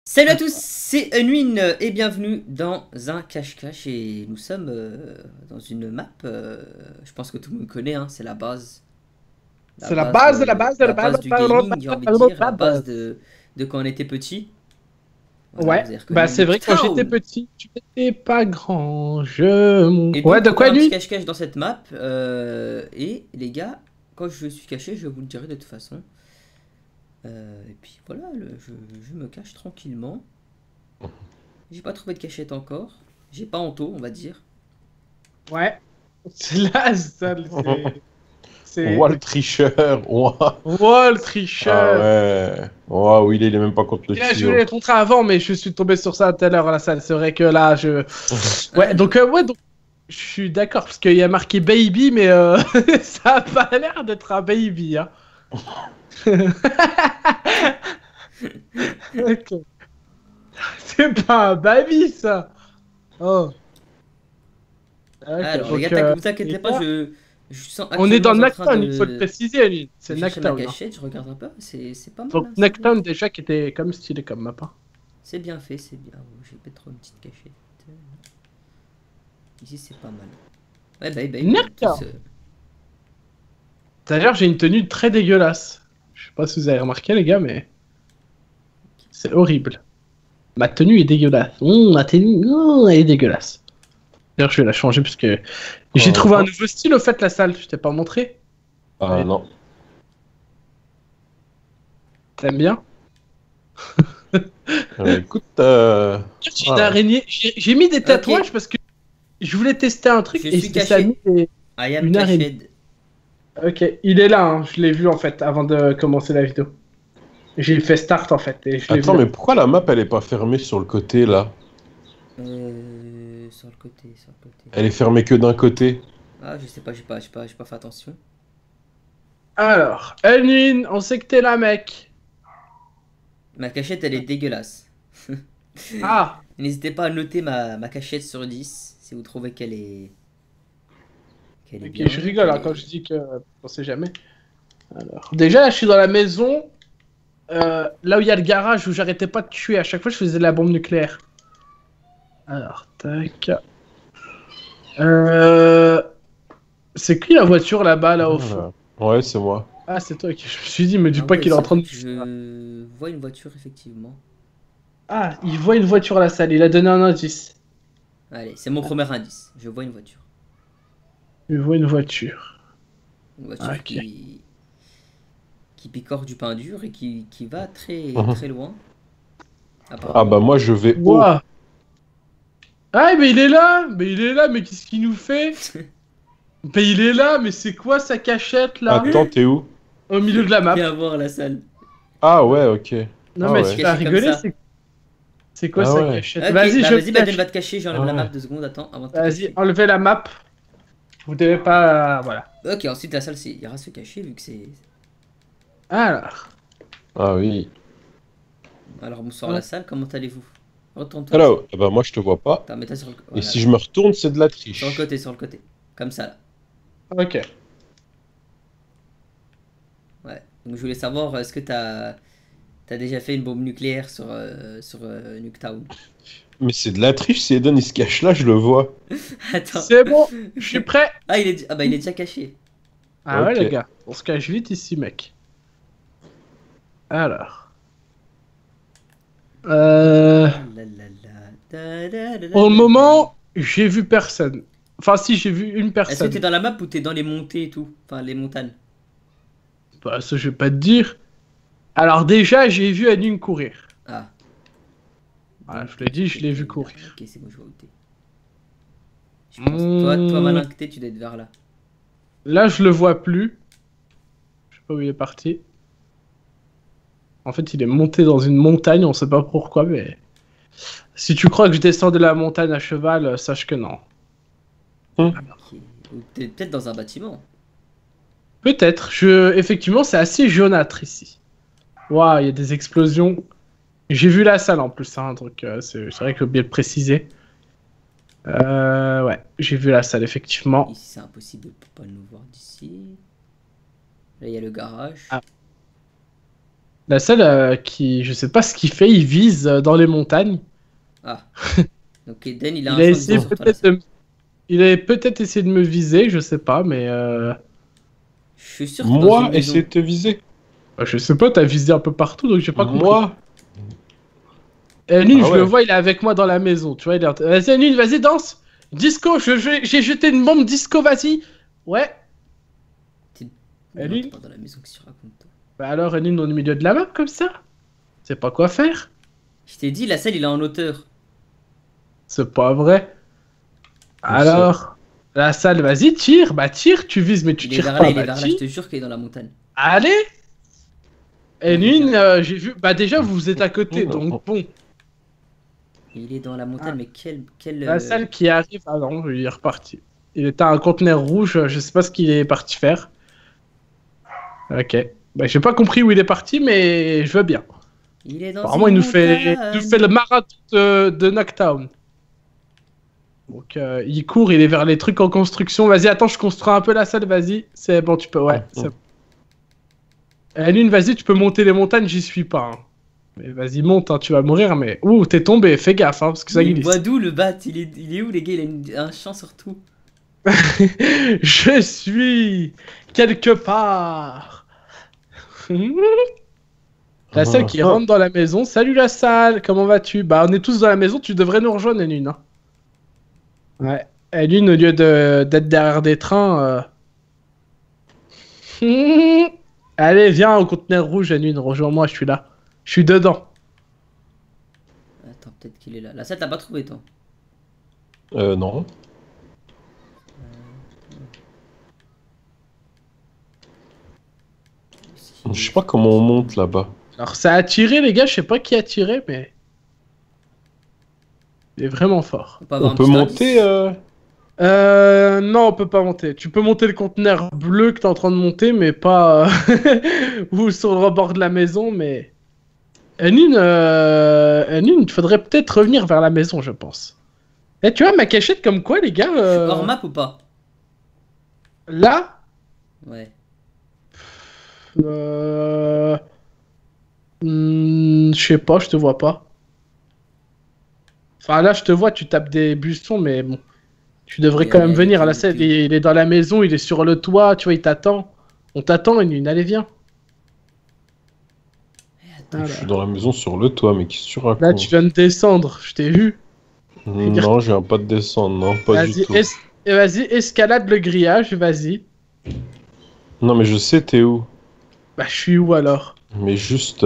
Salut à tous, c'est Unwin et bienvenue dans un cache-cache et nous sommes dans une map, je pense que tout le monde connaît, hein, c'est la base. C'est la base de la base de La la base. base du gaming, j'ai envie de dire, la base de quand on était petit. Voilà, vous Ouais, avez bah reconnu c'est vrai que quand j'étais Nuketown. petit, tu n'étais pas grand. Je. Et Ouais, donc de on fait quoi un petit nuit? cache-cache dans cette map et les gars, quand je suis caché, je vous le dirai de toute façon. Et puis voilà, je me cache tranquillement. J'ai pas trouvé de cachette encore. J'ai pas Anto, on va dire. Ouais. C'est là, Ouah, c'est. le tricheur. Ouah. Oh, le Ah tricheur! ouais. Ouah, oui, il est même pas contre le Il a joué les tuyau. contrats avant, mais je suis tombé sur ça tout à l'heure à la salle. C'est vrai que là, je. Ouais, donc, Alors, je suis d'accord, parce qu'il y a marqué baby, mais ça a pas l'air d'être un baby, hein. Ok. C'est pas un baby, ça! Oh. D'accord, Alors, les donc, gars, vous inquiétez les pas, gars, je suis on est actuellement dans en train Nactown, il faut le préciser, lui. de C'est chercher ma Nactown, hein. cachette, je regarde un peu, c'est pas mal, Donc hein, c'est bien. Nactown, déjà, qui était comme stylé comme map, hein. C'est bien fait, c'est bien. Oh, j'ai peut-être une petite cachette. Ici, c'est pas mal. Ouais, bah, oui, hein, Nactown. D'ailleurs, j'ai une tenue très dégueulasse. Je sais pas si vous avez remarqué, les gars, mais c'est horrible. Ma tenue est dégueulasse. Ma tenue, elle est dégueulasse. D'ailleurs, je vais la changer parce que j'ai trouvé un Ah, nouveau style, au fait, la salle. Je t'ai pas montré. ah Ouais. non. T'aimes bien? Écoute, J'ai une voilà. araignée. J'ai mis des Ok, tatouages parce que je voulais tester un truc je et suis ça a mis caché. I am une araignée. cached. Ok, il est là, hein. Je l'ai vu en fait avant de commencer la vidéo. J'ai fait start en fait et je l'ai vu Attends, là. mais pourquoi la map, elle est pas fermée sur le côté, là? Sur le côté, sur le côté. Elle est fermée que d'un côté. Ah, je sais pas, j'ai pas fait attention. Alors, Elnine, on sait que t'es là, mec. Ma cachette, elle est dégueulasse. Ah, N'hésitez pas à noter ma cachette sur 10 si vous trouvez qu'elle est ok, bien, je rigole qu'elle hein, quand est... je dis que on sait jamais. Alors, déjà, là, je suis dans la maison, là où il y a le garage où j'arrêtais pas de tuer. À chaque fois, je faisais de la bombe nucléaire. Alors, tac. Euh... C'est qui la voiture là-bas, là au fond? Voilà. Ouais, c'est moi. Ah, c'est toi. Ok, je me suis dit, me dis Ah pas ouais, qu'il est en c'est train vrai de. que je vois une voiture, effectivement. Ah, il voit une voiture à la salle. Il a donné un indice. Allez, c'est mon premier indice. Je vois une voiture. Il voit une voiture. Une voiture Ok. qui picore du pain dur et qui va très, Mhm. très loin, Ah bah apparemment. moi, je vais haut. Ouah. Ah, mais il est là! Mais il est là, mais qu'est-ce qu'il nous fait? Mais il est là, mais c'est quoi sa cachette là? Attends, t'es où? Au milieu de la map. Viens voir la salle. Ah ouais, ok. Non, Ah mais Je suis tu ouais. vas caché comme rigoler, ça. c'est quoi Ah sa ouais. cachette? Ok, Vas-y, bah je me vas-y, bah donne, cache. va te cacher, j'enlève Ah la map ouais. 2 secondes, attends, avant de te Vas-y, cacher. enlevez la map. Vous devez pas. Voilà. Ok, ensuite la salle, il ira se cacher vu que c'est... Alors. Ah oui. Alors bonsoir la Hop. salle, comment allez-vous? Retourne-toi là. Hello. Ah bah moi, je te vois pas. Attends, mets-toi sur le... Et Voilà, si là. je me retourne, c'est de la Sur le triche. côté, sur le côté. Comme ça, là. Ok. Ouais. Donc je voulais savoir, est-ce que t'as déjà fait une bombe nucléaire sur Nuketown? C'est Mais c'est de la triche, si Eden il se cache là, je le vois. Attends. bon, je suis prêt. Ah, ah bah il est déjà caché. Ah ouais, les Ok. gars. On se cache vite ici, mec. Alors. Euh... Ah là là là. Da da da da Pour le da da. moment, j'ai vu personne. Enfin, si, j'ai vu une Est-ce que t'es personne. dans la map ou t'es dans les montées et tout? Enfin, les montagnes. Bah, ça, je vais pas te dire. Alors, déjà, j'ai vu Anune courir. Ah. Voilà, Donc, je l'ai dit, je l'ai vu t'es là. courir. Ok, c'est bon, je vois où t'es. Je pense, toi malin que t'es, tu dois être vers là. Là, je le vois plus. Je sais pas où il est parti. En fait, il est monté dans une montagne, on sait pas pourquoi, mais... Si tu crois que je descends de la montagne à cheval, sache que non. Ok. Ou t'es peut-être dans un bâtiment. Peut-être. Effectivement, c'est assez jaunâtre ici. Waouh, il y a des explosions. J'ai vu la salle en plus, hein, donc c'est vrai que j'ai oublié de préciser. Ouais, j'ai vu la salle, effectivement. Ici, c'est impossible de pas nous voir d'ici. Là, il y a le garage. Ah. La salle qui, je sais pas ce qu'il fait, il vise dans les montagnes. Ah. Donc Eden, il a Il un a champ de essayé vision sur toi, la peut-être salle. il avait peut-être essayé de me viser, je sais pas, mais Je suis sûr que t'es dans une Moi, maison. essayer de te viser. je sais pas, t'as visé un peu partout, donc j'ai pas compris. Moi? Et Nune, Ah je le ouais. vois, il est avec moi dans la maison, tu vois, il est Vas-y, Nune, vas-y, danse! Disco, j'ai jeté une bombe disco, vas-y! Ouais! T'es- Et On lui rentre pas dans la maison que tu racontes, toi. Bah alors, Nune, on est au milieu de la map, comme ça? C'est pas quoi faire? Je t'ai dit, la salle, il est en hauteur. C'est pas vrai. Je sais. Alors, la salle, vas-y, tire, bah tire, tu vises, mais tu Il est tires vers là, pas, il est bah vers là, je tire. te jure qu'il est dans la montagne. Allez! Et Allez, Nune, viens. j'ai vu, bah déjà, vous êtes à côté, donc bon. Il est dans la montagne, Ah, mais quel la salle qui arrive, ah non, il est reparti. Il était à un conteneur rouge, je sais pas ce qu'il est parti faire. Ok. Bah, j'ai pas compris où il est parti, mais je veux bien. Il est dans Apparemment, une il nous fait le montagne. marathon de Knockdown. Donc, il court, il est vers les trucs en construction. Vas-y, attends, je construis un peu la salle, vas-y. C'est bon, tu peux, ouais. c'est bon. Lune, vas-y, tu peux monter les montagnes, j'y suis pas. Hein. Mais vas-y, monte, hein, tu vas mourir, mais... Ouh, t'es tombé, fais gaffe, hein, parce que ça Mais il glisse. boit d'où le bat? Il est où les gars? Un champ surtout. Je suis quelque part. La salle qui rentre dans la maison. Salut la salle, comment vas-tu? Bah, on est tous dans la maison, tu devrais nous rejoindre, Lune. Hein. Ouais. Lune, au lieu d'être derrière des trains... Allez, viens au conteneur rouge, Lune, rejoins-moi, je suis là. Je suis dedans. Attends, peut-être qu'il est là. La salle, t'as pas trouvé, toi? Non. Je sais pas comment on monte là-bas. Alors, ça a tiré, les gars, je sais pas qui a tiré, mais... Il est vraiment fort. On peut avoir On un peut petit monter indice. Non, on peut pas monter. Tu peux monter le conteneur bleu que t'es en train de monter, mais pas ou sur le rebord de la maison, mais... Nune, il faudrait peut-être revenir vers la maison, je pense. Et tu vois, ma cachette comme quoi, les gars, Je suis hors map ou pas? là, Ouais. euh... je sais pas, je te vois pas. Enfin, là, je te vois, tu tapes des buissons, mais bon. Tu devrais Et quand allez, même allez, venir à t'es la où, scène. t'es où? Il est dans la maison, il est sur le toit, tu vois, il t'attend. On t'attend, Nune, allez, viens. Je suis Voilà. dans la maison sur le toit, mais qu'est-ce que tu Là, racontes? tu viens de descendre, je t'ai vu. Non, je viens pas de descendre, non, pas du Vas-y, tout. vas-y, escalade le grillage, vas-y. Non, mais je sais t'es où. Bah, je suis où alors? Mais juste...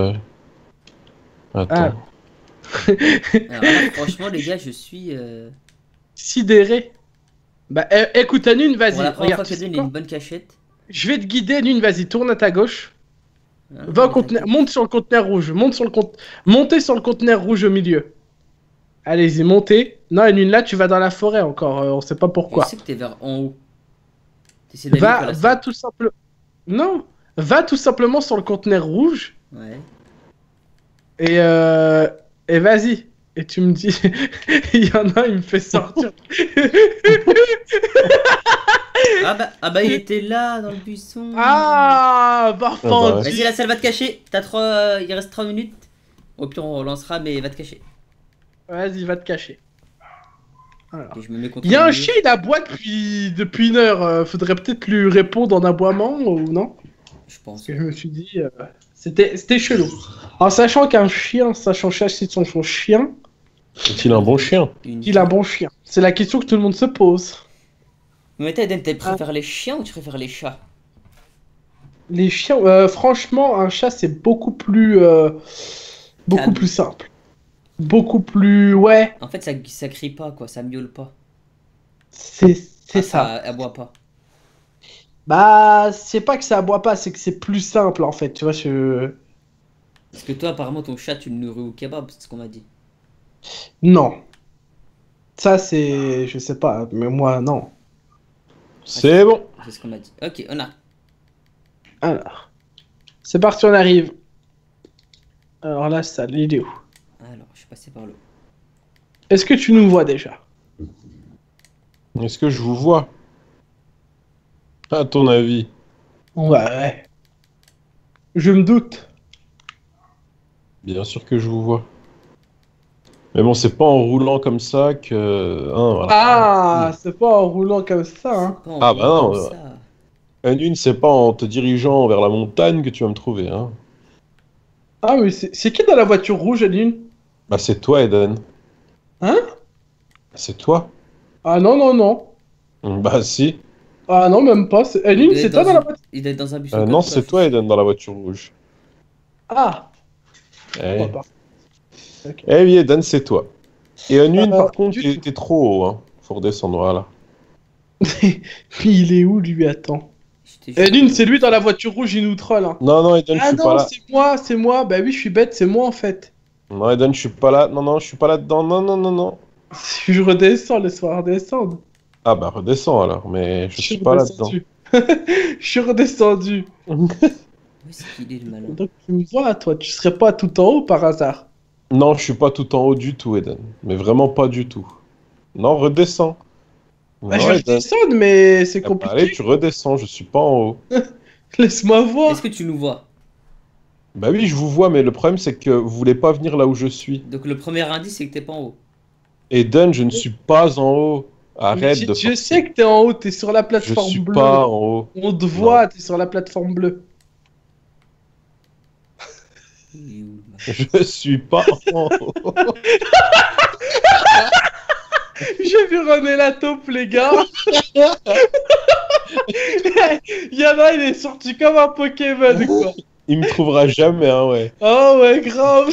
Ah, Attends. Alors là, franchement, les gars, je suis. sidéré. Bah, écoute, Nune, Pour vas-y, la première regarde, fois tu sais qu'Eden a quoi? une bonne cachette. Je vais te guider, Nune, vas-y, tourne à ta gauche. Hein, Va au mais conteneur, t'inquiète. monte sur le conteneur rouge, montez sur le conteneur rouge au milieu. Allez-y, montez. Non, Nune, là, tu vas dans la forêt encore, on sait pas Je pourquoi. sais que t'es vers en haut. T'essaies d'aller où, toi, la Va salle? tout simplement. Non, va tout simplement sur le conteneur rouge Ouais. et, et vas-y. Et tu me dis, il y en a, il me fait sortir. Ah bah, il était là, dans le buisson. Ah, bah, Ah bah, Vas-y, la salle va te cacher. Il reste 3 minutes. Au pire, on relancera, mais va te cacher. Vas-y, va te cacher. Alors. Et je me mets contre Il y a le un mur. chien, il aboie depuis une heure. Faudrait peut-être lui répondre en aboiement ou non? Je pense. Parce que je me suis dit, c'était chelou. En sachant qu'un chien, sachant chasser son chien, Est-il un bon chien? il a un bon chien. C'est la question que tout le monde se pose. Mais toi, Eden, tu préfères les chiens ou tu préfères les chats? Les chiens, franchement, un chat, c'est beaucoup Calme. plus simple. Beaucoup plus, ouais, En fait, ça crie pas, quoi. Ça miaule pas. c'est Ah, ça. ça aboie pas. Bah, c'est pas que ça aboie pas, c'est que c'est plus simple en fait, tu vois. Parce que toi, apparemment, ton chat, tu le nourris au kebab, c'est ce qu'on m'a dit. Non. Ça, c'est. Je sais pas, mais moi, non. C'est bon. C'est ce qu'on m'a dit. Ok, on a. Alors. C'est parti, on arrive. Alors là, ça, il est où? Alors, je suis passé par là. Est-ce que tu nous vois déjà? Est-ce que je vous vois? À ton avis? Ouais. Je me doute. Bien sûr que je vous vois. Mais bon, c'est pas en roulant comme ça que... Hein, voilà. Ah, c'est pas en roulant comme ça, hein. C'est pas en Ah bah roulant comme non, ça. une, c'est pas en te dirigeant vers la montagne que tu vas me trouver, hein. Ah oui, c'est qui dans la voiture rouge, Aline? Bah c'est toi, Eden. Hein? C'est toi. Ah non, non, non. Bah si. Ah non, même pas. Il Aline, doit c'est être toi dans dans la une... voiture? Il doit être dans un bus comme Non, toi, c'est toi, fils. Eden, dans la voiture rouge. Ah, oh, Eh, bah, ok. eh oui, Eden, c'est toi. Et une, par contre, Du tout. t'es trop haut, hein. Faut redescendre, voilà. Mais il est où, lui? Attends. J'étais juste Aline, devant c'est lui. lui dans la voiture rouge, il nous troll, hein. Non, non, Eden, je Ah suis pas non, là. c'est moi, c'est moi. Bah oui, je suis bête, c'est moi en fait. Non, Eden, je suis pas là. Non, non, je suis pas là-dedans. Non, non, non, non. Je redescends, laisse-moi redescendre. Ah bah redescends alors, mais Je je suis suis pas là-dedans. redescendu. Je suis redescendu. Où est-ce qu'il est, le malin? Donc tu me vois, toi, tu serais pas tout en haut par hasard. Non, je suis pas tout en haut du tout, Eden. Mais vraiment pas du tout. Non, redescends. Bah, je Non, vais Eden. redescendre, mais c'est Eh bah, allez, compliqué. tu redescends, je suis pas en haut. Laisse-moi voir. Est-ce que tu nous vois? Bah oui, je vous vois, mais le problème c'est que vous voulez pas venir là où je suis. Donc le premier indice, c'est que t'es pas en haut. Eden, je ne suis pas en haut. Mais Arrête de je forcer. sais que t'es en haut, t'es sur la Je plateforme suis bleue. pas en haut. On te Non. voit, t'es sur la plateforme bleue. Il est où, le malin? Je suis pas en haut. J'ai vu René la taupe, les gars. Il y en a, il est sorti comme un Pokémon, quoi. Il me trouvera jamais, hein, ouais. Oh ouais, grave.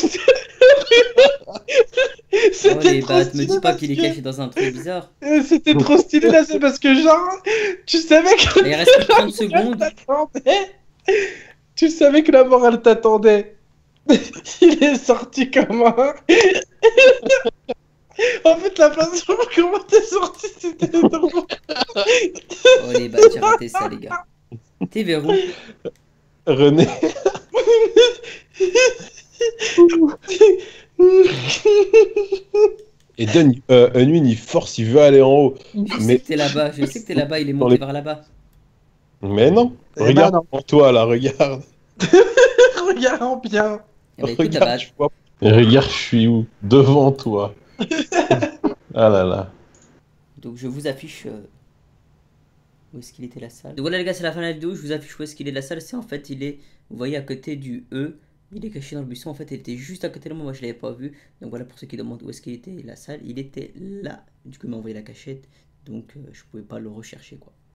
Oh C'était les trop battes, me stylé dis pas parce qu'il est que... caché dans un truc bizarre. C'était trop stylé là, c'est parce que genre, tu savais que Mais il reste plus que 30 elle secondes. t'attendait. Tu savais que la mort elle t'attendait. Il est sorti comme un... En fait, la façon comment t'es sorti, c'était drôle. Oh les battes, j'ai raté ça, les gars. T'es vers où? René. Eden, Unwin, il force, il veut aller en haut. Je sais Mais, que t'es là-bas, je sais que t'es là-bas, il est Dans monté les- vers là-bas. mais non. Eh ben Regarde non. en toi, là, regarde. Regarde bien. Eh ben écoute, la Regarde, batte. tu vois. Et regarde, je suis où? Devant toi. Ah là là. Donc je vous affiche où est-ce qu'il était la salle. Donc voilà les gars, c'est la fin de la vidéo, je vous affiche où est-ce qu'il est la salle. C'est en fait, il est, vous voyez à côté du E, il est caché dans le buisson. En fait, il était juste à côté de moi, moi je l'avais pas vu. Donc voilà pour ceux qui demandent où est-ce qu'il était la salle, il était là. Du coup il m'a envoyé la cachette, donc je pouvais pas le rechercher quoi.